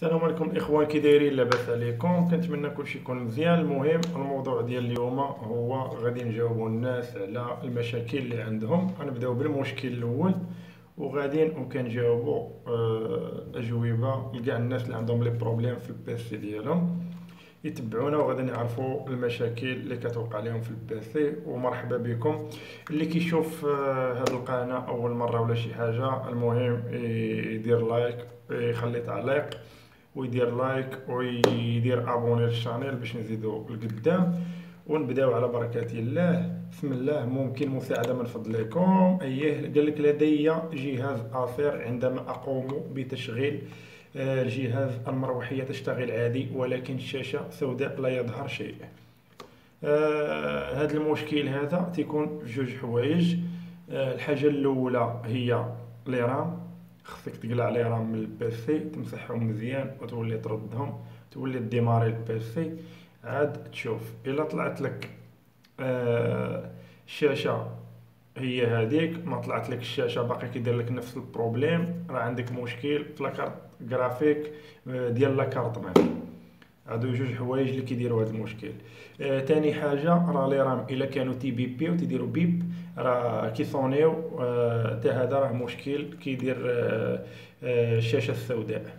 السلام عليكم الاخوان، كي دايرين؟ لاباس عليكم؟ كنتمنى كلشي يكون مزيان. المهم الموضوع ديال اليوم هو غادي نجاوبوا الناس على المشاكل اللي عندهم. غنبداو بالمشكل الاول وغادي وكنجاوبوا اجوبه لكاع الناس اللي عندهم لي بروبليم في البيسي ديالهم. يتبعونا وغادي نعرفوا المشاكل اللي كتوقع لهم في البيسي. ومرحبا بكم اللي كيشوف هذه القناه اول مره ولا شي حاجه. المهم يدير لايك، يخلي تعليق ويدير لايك ويدير ابوني للشانيل باش نزيدو لقدام ونبداو على بركة الله. بسم الله. ممكن مساعدة من فضلكم؟ اييه، قال لك لدي جهاز آثر. عندما اقوم بتشغيل الجهاز المروحية تشتغل عادي، ولكن الشاشة سوداء لا يظهر شيء. هذا المشكل هذا تيكون جوج حوايج. الحاجة الأولى هي لي رام. خصك تقلع لي رام من البيسي، تمسحهم مزيان وتولي تردهم، تولي ديماري البيسي. عاد تشوف الا طلعت لك الشاشة هي هذيك، ما طلعت لك الشاشة باقي كيدير لك نفس البروبليم، راه عندك مشكل في لاكارت جرافيك ديال لاكارت مام. هادو جوج حوايج اللي كيديروا هذا المشكل. تاني حاجه راه لي رام الا كانوا تي بي بي وتيديروا بيب راه كيصونيو. حتى هذا راه مشكل كيدير الشاشه السوداء.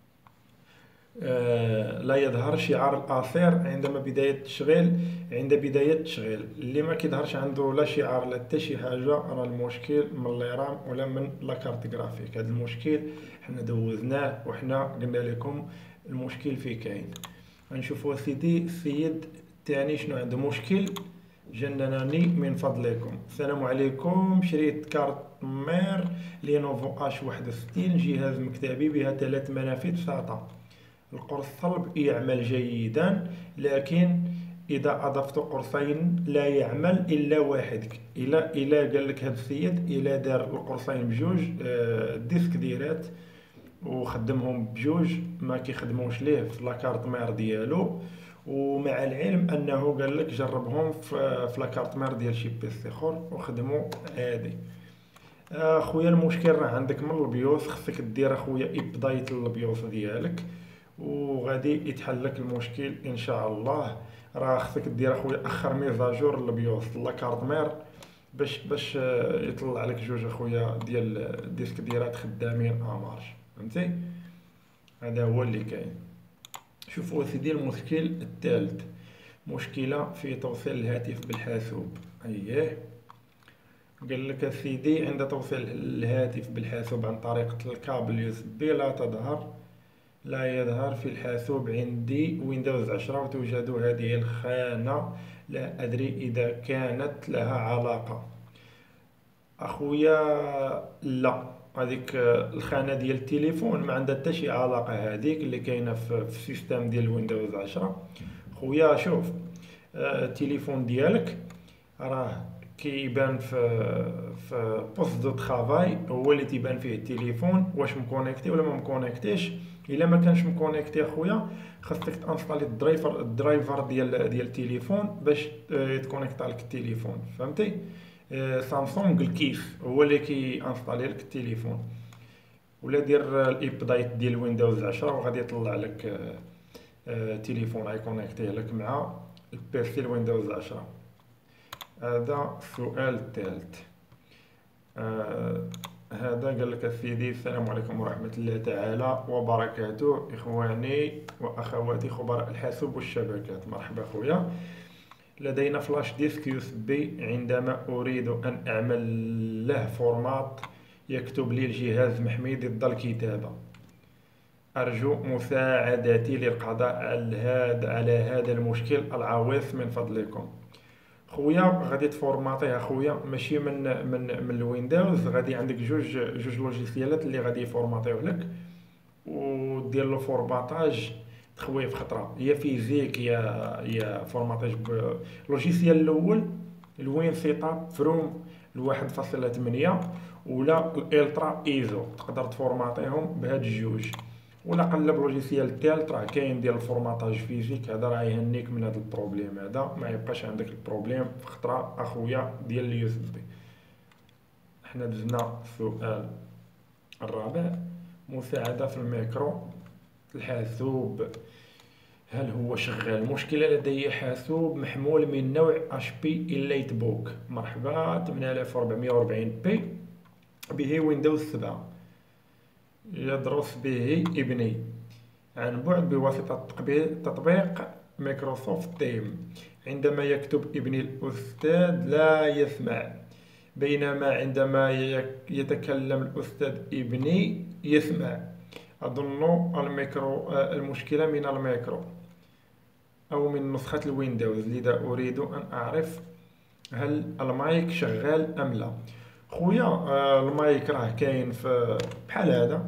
لا يظهر شعار الآثير عندما بداية التشغيل. عند بداية التشغيل اللي ما كيظهرش عنده لا شعار لا حتى شي حاجة، راه المشكل من لي رام ولا من لاكارت جرافيك. هذا المشكل حنا دوزناه وحنا قلنا لكم المشكل فيه كاين. غنشوفوا سيدي السيد الثاني شنو عنده مشكل. جننني من فضلكم. السلام عليكم، شريت كارت مير لينوفو اش 61، جهاز مكتبي بها 3 منافذ ساطع. القرص الصلب يعمل جيدا، لكن اذا اضفت قرصين لا يعمل الا واحد. الى قال لك هذا السيد الا دار القرصين بجوج الديسك ديرات وخدمهم بجوج ما كيخدموش ليه في لاكارت مير ديالو. ومع العلم انه قال لك جربهم في لاكارت مير ديال شي بيسي اخر وخدموا عادي. اخويا المشكل راه عندك من البيوس، خصك دير اخويا ابدايت للبيوس ديالك وغادي يتحل لك المشكل ان شاء الله. راه خصك دير اخويا اخر ميزاجور للبيوس لاكارت مير باش يطلع لك جوج اخويا ديال الديسك ديالات خدامين امارش. فهمتي؟ هذا هو اللي كاين. شوفوا سيدي المشكل الثالث، مشكلة في توصيل الهاتف بالحاسوب. اييه، قال لك سيدي عند توصيل الهاتف بالحاسوب عن طريق الكابل يو اس بي لا يظهر في الحاسوب. عندي ويندوز 10 وتوجد هذه الخانة، لا أدري إذا كانت لها علاقة. أخويا لا، هذيك الخانة ديال التليفون ما عندها حتى شي علاقة. هذيك اللي كاينة في السيستم ديال ويندوز 10. خويا شوف، التليفون ديالك راه كيبان في بوست دو ترافاي، هو اللي تيبان فيه التليفون واش مكونيكتي ولا ما مكونيكتيش. الا ما كانش مكونيكتي اخويا خاصك تانستالي الدرايفر ديال التليفون باش يتكونيكتا لك التليفون. فهمتي؟ سامسونج الكيف هو اللي كي انستالي لك التليفون. ولا دير الابدايت ديال ويندوز 10 وغادي يطلع لك تليفون غيكونيكتيه لك مع البيسي الويندوز 10. هذا السؤال الثالث. هذا قال لك سيدي السلام عليكم ورحمة الله تعالى وبركاته، إخواني وأخواتي خبراء الحاسوب والشبكات. مرحبا خويا. لدينا فلاش ديسك يو اس بي، عندما أريد أن أعمل له فورمات يكتب لي الجهاز محمي ضد الكتابة. أرجو مساعدتي للقضاء على هذا المشكل العويص من فضلكم. خويا غادي تفورماطيه خويا ماشي من الويندوز. غادي عندك جوج لوجيسيالات اللي غادي يفورماطيوه لك ودير له فورماطاج تخويه في خطره، يا فيزيك يا فورماطاج. اللوجيسيال الاول الوين سيتاب فروم 1.8 ولا الالترا ايزو، تقدر تفورماطيهم بهاد الجوج. ولا قلب لوجيسيال الثالث راه كاين ديال الفورماطاج فيزيك، هذا راه يهنيك من هذا البروبليم. هذا ما يبقاش عندك البروبليم في خطره اخويا ديال اليو اس بي. حنا دزنا السؤال الرابع، مساعده في الميكرو الحاسوب هل هو شغال؟ مشكلة لدي حاسوب محمول من نوع HP إليت بوك. مرحبا، 8440 بي به ويندوز 7 يدرس به ابني عن بعد بواسطة تطبيق مايكروسوفت تيم. عندما يكتب ابني الأستاذ لا يسمع، بينما عندما يتكلم الأستاذ ابني يسمع. أظن المشكلة من الميكرو أو من نسخة الويندوز، لذا أريد أن أعرف هل المايك شغال أم لا. خويا المايك راه كاين في بحال هذا،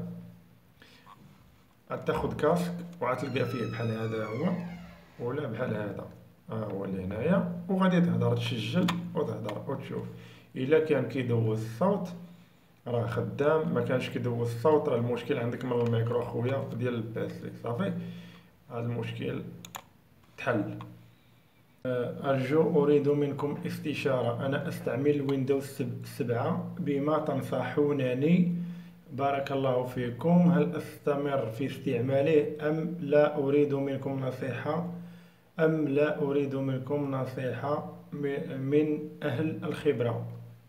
تاخد كاسك وغتلقى فيه بحال هذا هو، ولا بحال هذا هو اللي هنايا، وغادي تهضر تسجل وتهضر وتشوف. الا كان كيدوز الصوت راه خدام، ما كانش كيدوز الصوت راه المشكل عندك من الميكرو خويا ديال الباسي. صافي، هذا المشكل تحل. أرجو أريد منكم استشارة، أنا أستعمل ويندوز 7 بما تنصحونني، بارك الله فيكم. هل أستمر في استعماله أم لا أريد منكم نصيحة من أهل الخبرة.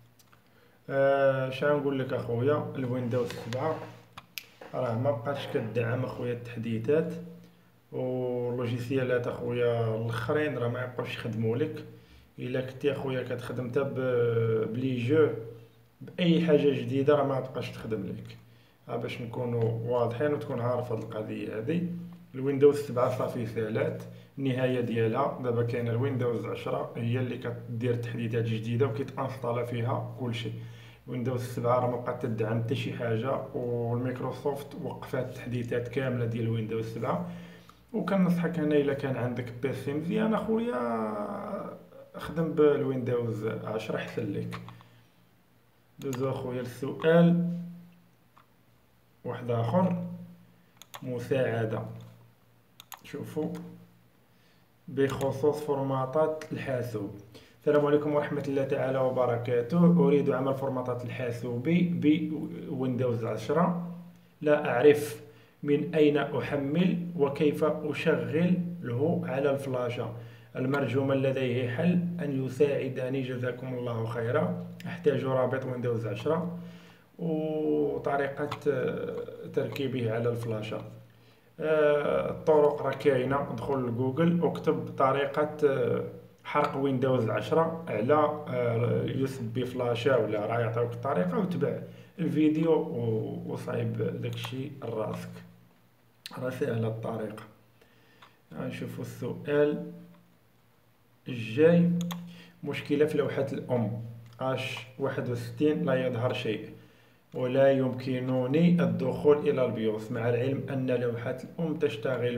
شنو نقول لك أخويا؟ الويندوز 7 راه ما بقاتش كدعم أخويا التحديثات، ولوجيسيالات اخويا الاخرين راه ما يبقاوش يخدموا لك. الا كنتي اخويا كتخدم حتى بلي جو باي حاجه جديده راه ما تبقاش تخدم لك. باش نكونوا واضحين وتكون عارف هاد القضيه هذه. الويندوز 7 صافي سالات النهايه ديالها، دابا كاين الويندوز 10 هي اللي كدير تحديثات جديده وكيتانستالا فيها كلشي. ويندوز 7 راه ما بقات تدعم حتى شي حاجه، والمايكروسوفت وقفات التحديثات كامله ديال ويندوز 7. وكنصحك هنا الا كان عندك بيسي مزيان اخويا خدم بالويندوز 10 احسن لك. دوزو اخويا السؤال واحد اخر، مساعدة. شوفوا بخصوص فورماطات الحاسوب. السلام عليكم ورحمة الله تعالى وبركاته. أريد عمل فورماطات الحاسوب بويندوز 10. لا أعرف من أين أحمل وكيف أشغله على الفلاشة. المرجو لديه حل أن يساعدني، جزاكم الله خيرا. أحتاج رابط ويندوز 10 وطريقة تركيبه على الفلاشة. الطرق راه كاينة، ادخل لجوجل واكتب طريقة حرق ويندوز 10 على يو اس بي فلاشة، ولا راه يعطيوك الطريقة وتبع الفيديو وصايب داكشي راسك، راه سهلة الطريقة. نشوفو السؤال الجاي. مشكلة في لوحة الأم H61 لا يظهر شيء ولا يمكنني الدخول إلى البيوس، مع العلم أن لوحة الأم تشتغل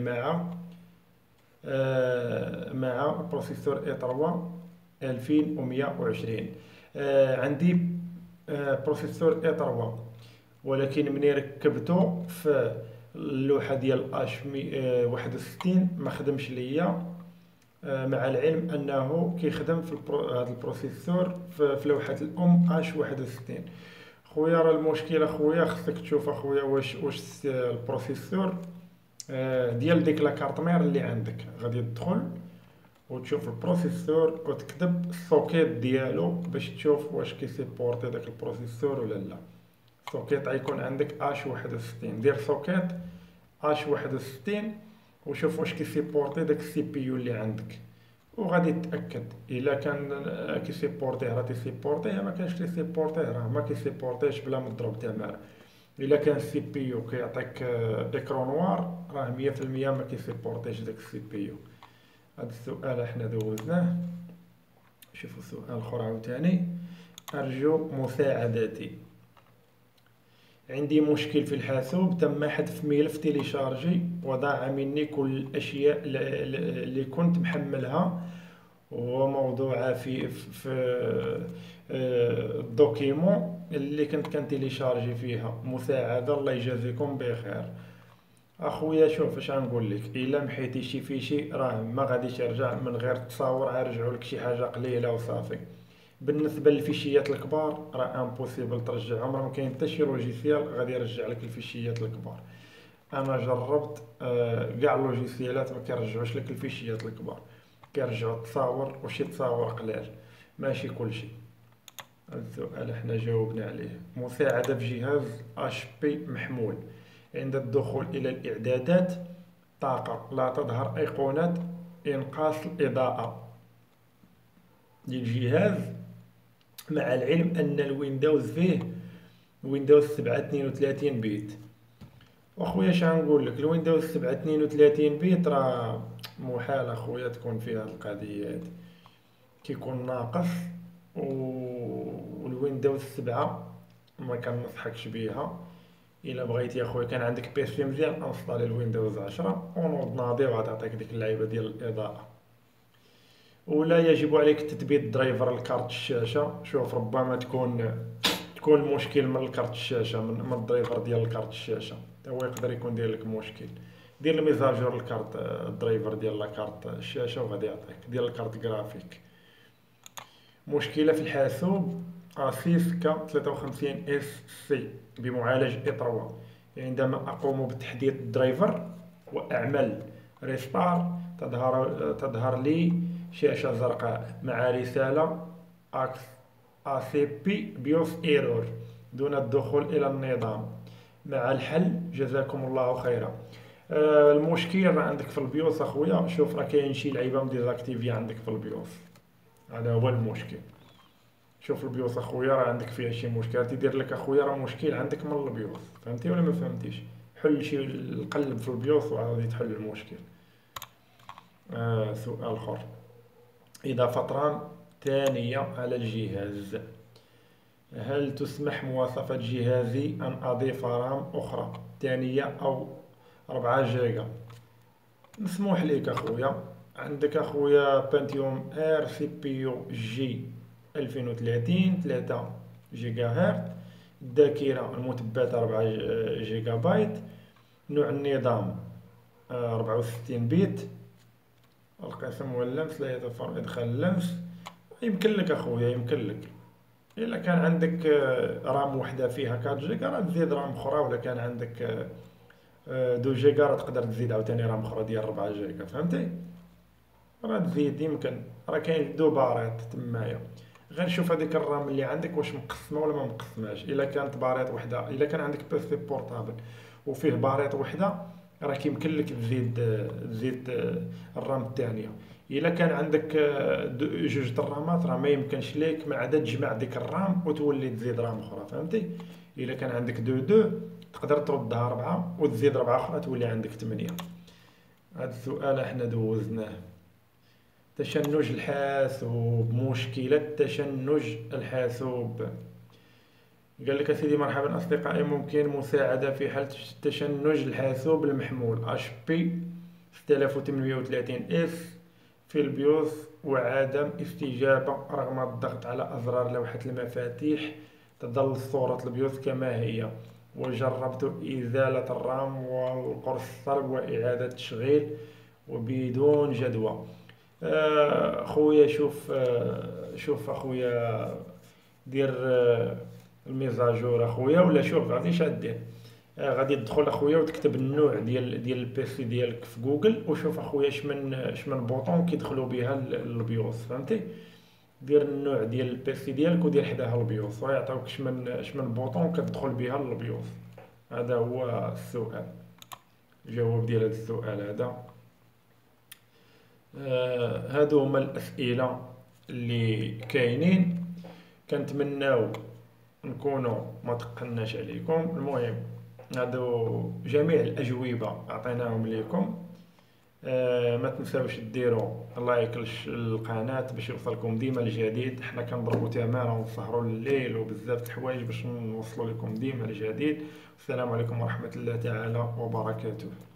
مع بروسيسور A3 2120. عندي بروسيسور A3، ولكن مني ركبته في اللوحة ديال H61 ما خدمش ليا، مع العلم انه كيخدم في هذا البروسيسور في لوحة الام H61. خويا راه المشكل خويا خصك تشوف اخويا واش البروسيسور ديال ديك لاكارت مير اللي عندك. غادي تدخل وتشوف البروسيسور وتكتب السوكيت ديالو باش تشوف واش كيسيبورتي داك البروسيسور ولا لا. السوكيت غيكون عندك H61، دير سوكيت H61 وشوف واش كيسيبورتي داك السي بي يو اللي عندك، وغادي تاكد الا كان كيسيبورتيه راه تيسيبورتيه، ما كانش تيسيبورتيه راه ما كيسيبورتيش بلا مضروب تماره. الا كان السي بي يو كيعطيك اكرون نوار راه 100% ما كيسيبورتيش داك السي بي يو. هذا السؤال احنا دوزناه. شوفوا سؤال اخر عاوتاني. ارجو مساعدتي، عندي مشكل في الحاسوب، تم حذف ملف تيليشارجي وضاع مني كل الاشياء اللي كنت محملها وموضوعة في الدوكيمون اللي كنت كنتيليشارجي فيها. مساعدة، الله يجازيكم بخير. اخويا شوف اش غنقول لك، الا محيتي شي فيشي راه ما غاديش يرجع من غير تصاور، غيرجعوا لك شي حاجه قليله وصافي. بالنسبه للفيشيات الكبار راه امبوسيبل ترجعهم، راه ما كاين حتى شي لوجيسيال غادي يرجع لك الفيشيات الكبار. انا جربت كاع اللوجيسيالات ما كيرجعوش لك الفيشيات الكبار، كيرجعوا التصاور وشي تصاور قلال، ماشي كلشي. هذا السؤال احنا جاوبنا عليه. مساعدة في جهاز اش بي محمول، عند الدخول الى الاعدادات طاقة لا تظهر ايقونة انقاص الاضاءة للجهاز، مع العلم ان الويندوز فيه ويندوز 7 32 بيت. واخويا شنقول لك، الويندوز 7 32 بيت راه محال اخويا تكون فيها هاد القضيه هادي، كيكون ناقص. والويندوز 7 ما كنصحكش بيها. الا بغيتي اخويا كان عندك بيسي مزيان انستالي الويندوز 10 ونوض ناضي وغادي تعطيك ديك اللعيبه ديال الاضاءه. ولا يجب عليك تثبيت درايفر الكارت الشاشه. شوف ربما تكون المشكل من الكارت الشاشه، من الدرايفر ديال الكارت الشاشه، هو يقدر يكون داير لك مشكل. دير الميزاجور الكارت الدرايفر ديال لاكارت الشاشه وغادي يعطيك ديال الكارت جرافيك. مشكله في الحاسوب اسيس كا 53 اس سي بمعالج اي 3. عندما اقوم بتحديث الدرايفر واعمل ريستار تظهر لي شاشه زرقاء مع رساله اكس اي سي بي بيوس ايرور دون الدخول الى النظام. مع الحل جزاكم الله خيرا. المشكل راه عندك في البيوس اخويا. شوف راه كاين شي لعيبه مديزاكتيفيا عندك في البيوس، هذا هو المشكل. شوف البيوس اخويا راه عندك فيها شي مشكل، تيدير لك اخويا راه مشكل عندك من البيوس. فهمتي ولا ما فهمتيش؟ حل شي القلب في البيوس وغادي تحل المشكل. سؤال اخر، اضافه رام ثانيه على الجهاز، هل تسمح مواصفة جهازي أن أضيف رام أخرى ثانية أو 4 جيجا؟ مسموح ليك أخويا. عندك أخويا بنتيوم ار سي بي يو جي 2030 3 جيجا هرت، الذاكرة المثبتة 4 جيجا بايت، نوع النظام 64 بت، القسم واللمس لا يتوفر إدخال اللمس. يمكن لك أخويا، يمكن لك. الا كان عندك رام وحده فيها 4 جيجا راه تزيد رام اخرى، ولا كان عندك 2 جيجا راه تقدر تزيد عاوتاني رام اخرى ديال 4 جيجا. فهمتي؟ راه تزيد يمكن، راه كاين دو باريط تمايا. غير شوف هذيك الرام اللي عندك واش مقسمه ولا ما مقسماش. الا كانت باريط وحده، الا كان عندك بيسي بورطابل وفيه باريط وحده راه كيمكن لك تزيد الرام الثانيه. الا كان عندك جوج الرامات راه ما يمكنش ليك ما عدا تجمع ديك الرام وتولي تزيد رام اخرى. فهمتي؟ الا كان عندك دو تقدر تردها 4 وتزيد 4 اخرى تولي عندك 8. هذا السؤال احنا دوزناه. تشنج الحاسوب، مشكلة تشنج الحاسوب. قال لك سيدي مرحبا أصدقائي، ممكن مساعدة في حل تشنج الحاسوب المحمول اش بي 6830 اس في البيوس وعدم استجابة رغم الضغط على أزرار لوحة المفاتيح، تظل صورة البيوس كما هي، وجربت إزالة الرام والقرص الصلب وإعادة تشغيل وبدون جدوى. خويا شوف اخويا دير الميزاجور اخويا. ولا شوف غادي شادير، غادي تدخل اخويا وتكتب النوع ديال البيسي ديالك في جوجل وشوف اخويا شمن بوطون كيدخلوا بها البيوس. فهمتي؟ دير النوع ديال البيسي ديالك ودير حداها البيوس ويعطيوك شمن بوطون كتدخل بها البيوس. هذا هو السؤال، الجواب ديال هذا السؤال هذا. هادو هما الأسئلة اللي كاينين. كنتمناو نكونوا ما تقلناش عليكم. المهم هادو جميع الأجوبة عطيناهم ليكم. ما تنساوش ديروا لايك للقناة باش يوصلكم ديما الجديد. حنا كنضربوا تمارا ونسهروا الليل وبزاف د الحوايج باش نوصلوا لكم ديما الجديد. السلام عليكم ورحمة الله تعالى وبركاته.